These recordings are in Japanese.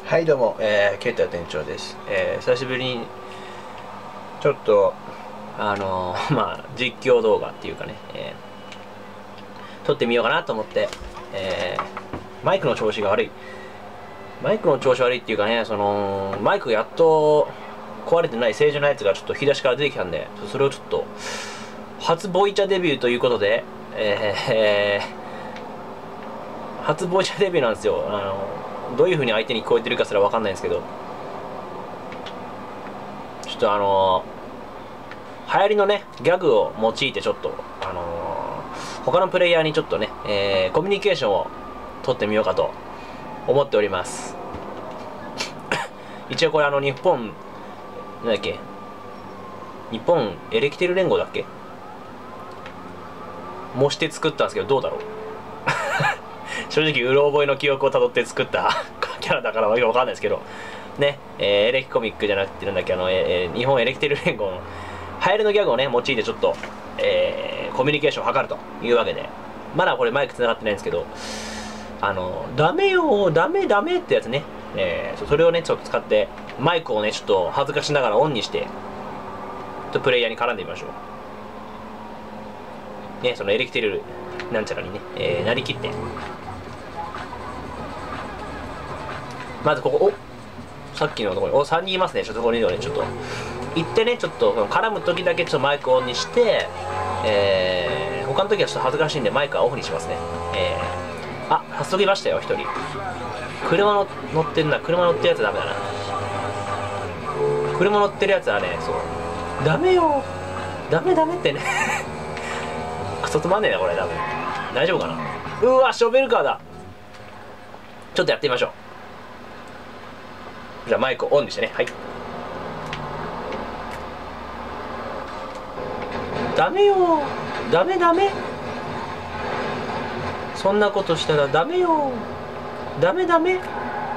はいどうも、ケイタ店長です。久しぶりにちょっと実況動画っていうかね、撮ってみようかなと思って、マイクの調子悪いっていうかね、マイクやっと壊れてない正常なやつがちょっと引き出しから出てきたんで、それをちょっと初ボイチャデビューということで、初ボイチャデビューなんですよ。どういう風に相手に聞こえてるかすら分かんないんですけど、ちょっと流行りのねギャグを用いてちょっと他のプレイヤーにちょっとね、コミュニケーションを取ってみようかと思っております。一応これ日本なんだっけ、日本エレキテル連合だっけ模して作ったんですけど、どうだろう。正直うろ覚えの記憶をたどって作ったキャラだからわけわかんないですけどね、エレキコミックじゃなくてなんだっけ、日本エレキテル連合の流行りのギャグをね用いてちょっと、コミュニケーションを図るというわけで、まだこれマイク繋がってないんですけど、ダメよダメダメってやつね、それをねちょっと使ってマイクをねちょっと恥ずかしながらオンにしてプレイヤーに絡んでみましょうね。そのエレキテルなんちゃらにね、なりきって、まずここ、さっきのところに3人いますね。ちょっとここにねちょっと行ってね、ちょっと絡む時だけちょっとマイクをオンにして、他の時はちょっと恥ずかしいんでマイクはオフにしますね。早速いましたよ、1人。車乗ってんな。車乗ってるやつダメだな。車乗ってるやつはね、そうダメよダメダメってね。クソつまんねえなこれ。多分大丈夫かな。うわショベルカーだ。ちょっとやってみましょう。じゃあマイクをオンにしてね。はい。ダメよダメダメ、そんなことしたらダメよダメダメ、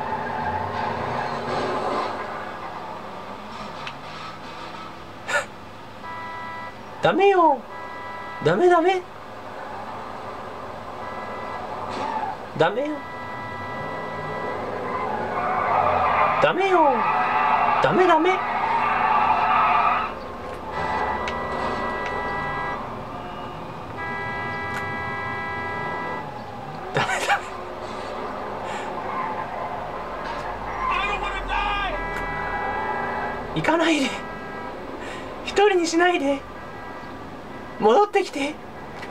ダメよダメダメダメよダメよダメダメ、行かないで、一人にしないで、戻ってきて。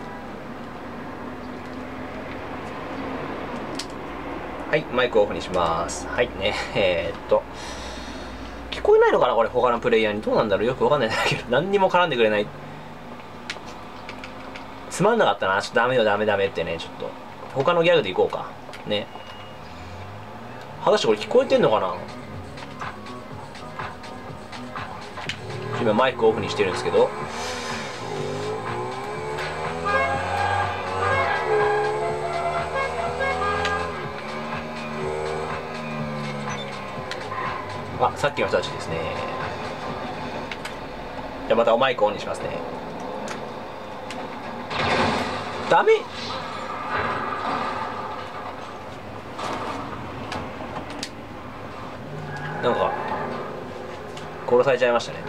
はい、マイクオフにします。はいね、聞こえないのかなこれ、他のプレイヤーに。どうなんだろう、よくわかんないんだけど、何にも絡んでくれない。つまんなかったな。ちょっとダメよダメダメってね。ちょっと他のギャグでいこうかね。果たしてこれ聞こえてんのかな。今マイクオフにしてるんですけど、さっきの人たちですね。じゃあまたマイクオンにしますね。ダメ、なんか殺されちゃいましたね。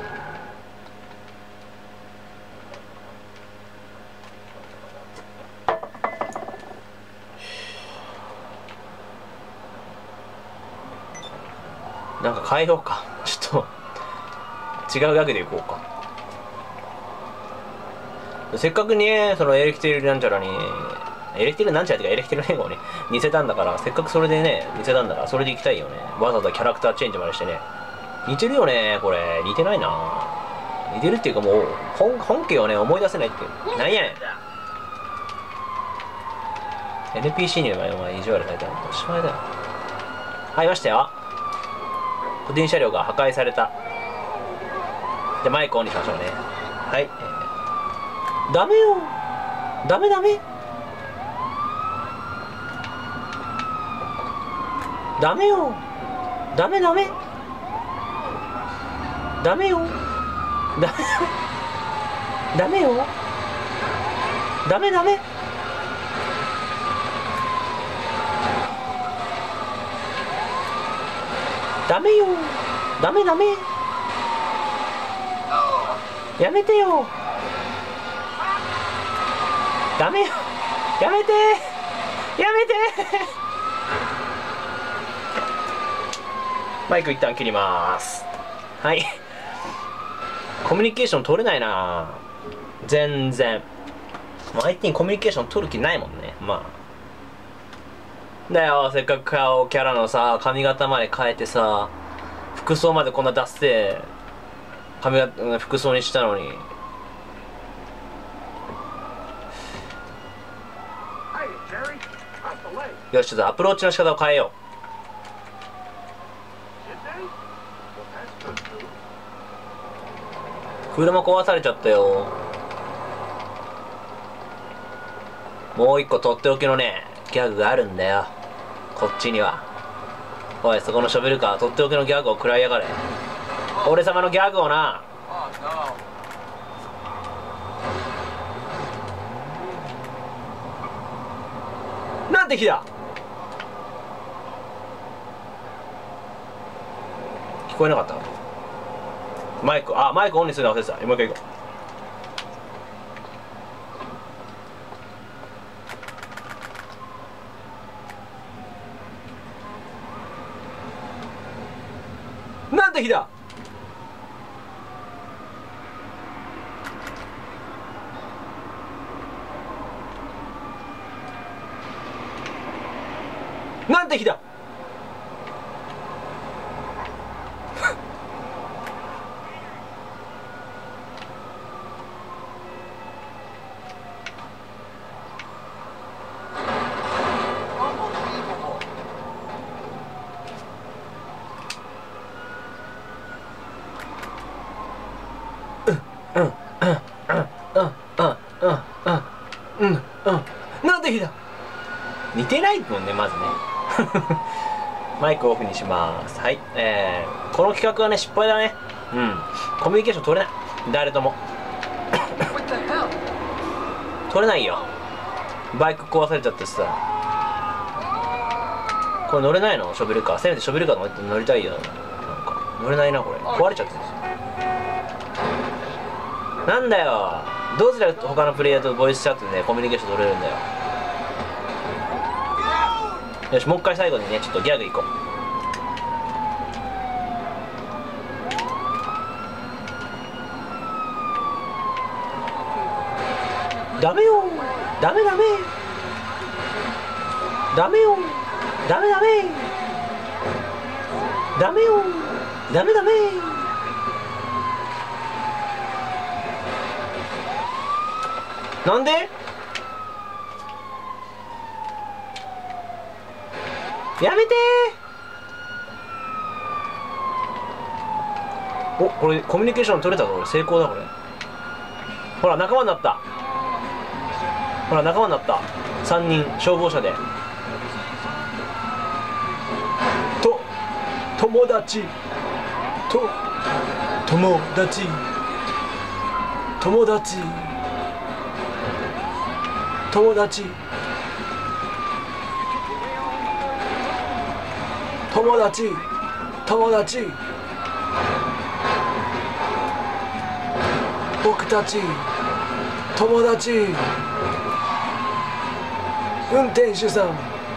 なんか変えようか。ちょっと違うギャグでいこうか。せっかくねそのエレキテルなんちゃらに、エレキテルなんちゃらっていうかエレキテル連合をね似せたんだから、せっかくそれでね似せたんだからそれでいきたいよね。わざわざキャラクターチェンジまでしてね。似てるよねこれ。似てないな。似てるっていうかもう本家をね思い出せないっていう。なんやねん。 NPC にお前意地悪されたらおしまいだよ。はい、いましたよ。個人車両が破壊された。でマイクオンにしましょうね。はい、ダメよダメダメダメよダメダメダメよダメよダメダメ、 ダメよ。ダメダメ。やめてよ。ダメよ。やめて。やめて。マイク一旦切ります。はい。コミュニケーション取れないな。全然。相手にコミュニケーション取る気ないもんね。まあ。だよ、せっかく顔キャラのさ、髪型まで変えてさ、服装までこんな出して髪型服装にしたのに。よし、ちょっとアプローチの仕方を変えよう。車壊されちゃったよ。もう一個とっておきのねギャグがあるんだよ、こっちには。おい、そこのショベルカー、とっておきのギャグを食らいやがれ。俺様のギャグをな。なんて日だ。聞こえなかった。マイクオンにするの忘れてた。もう一回行こう。なんて日だ。なんて日だ。なんて日だ。似てないもんね、まずね。マイクオフにします。はい、この企画はね失敗だね。コミュニケーション取れない、誰とも。取れないよ。バイク壊されちゃってさ、これ乗れないの。ショベルカー、せめてショベルカー乗りたいよ。なんか乗れないな、これ壊れちゃってるんですよ。なんだよ、どうすれば他のプレイヤーとボイスチャットでねコミュニケーション取れるんだよ。よし、もう一回最後にねちょっとギャグいこう。ダメよ、ダメダメ、ダメよ、ダメダメ、ダメよ、ダメダメ。なんでやめてー。お、これコミュニケーション取れたぞ。俺成功だこれ。ほら仲間になった。ほら仲間になった。3人消防車で友達友達友達友達友達友達、僕たち友達、運転手さん。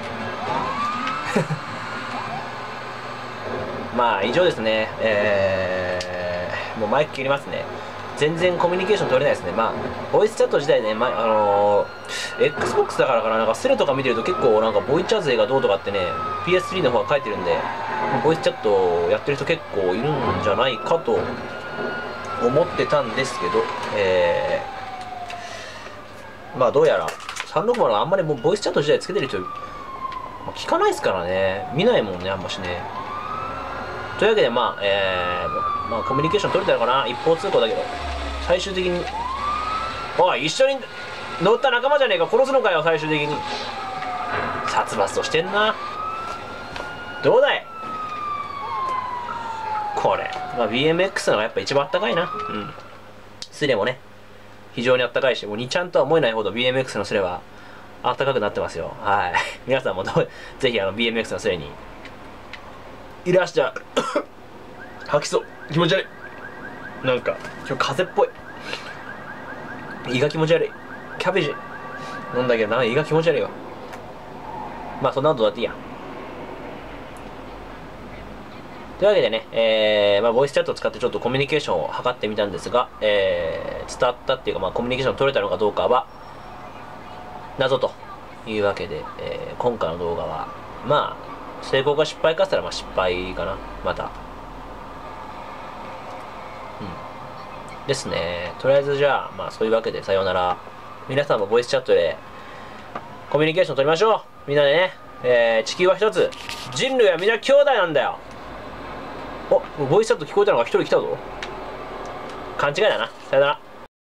まあ以上ですね。もうマイク切りますね。全然コミュニケーション取れないですね。まあボイスチャット自体ね、Xbox だからかな、なんかスレとか見てると結構なんかボイチャ勢がどうとかってね PS3 の方が書いてるんで、ボイスチャットやってる人結構いるんじゃないかと思ってたんですけど、まあどうやら360はあんまりもうボイスチャット自体つけてる人、聞かないですからね。見ないもんね、あんましね。というわけでまあコミュニケーション取れたのかな。一方通行だけど最終的に、おい、一緒に乗った仲間じゃねえか、殺すのかよ。最終的に殺伐としてんな。どうだいこれ。まあ BMX のがやっぱ一番あったかいな。スレもね非常にあったかいし、もう2ちゃんとは思えないほど BMX のスレはあったかくなってますよ。はい皆さんもぜひBMX のスレにいらっしゃい吐きそう、気持ち悪い。なんか今日風邪っぽい。胃が気持ち悪い。キャベジ飲んだけどなんか胃が気持ち悪いよ。まあそんなことだっていいや。というわけでね、まあ、ボイスチャットを使ってちょっとコミュニケーションを図ってみたんですが、伝わったっていうか、まあ、コミュニケーション取れたのかどうかは謎というわけで、今回の動画はまあ成功か失敗かって言ったらまあ失敗かな。またですね。とりあえずじゃあまあそういうわけでさようなら。皆さんもボイスチャットでコミュニケーション取りましょう。みんなでね、地球は一つ、人類は皆兄弟なんだよ。お、ボイスチャット聞こえたのが一人来たぞ。勘違いだな。さよなら。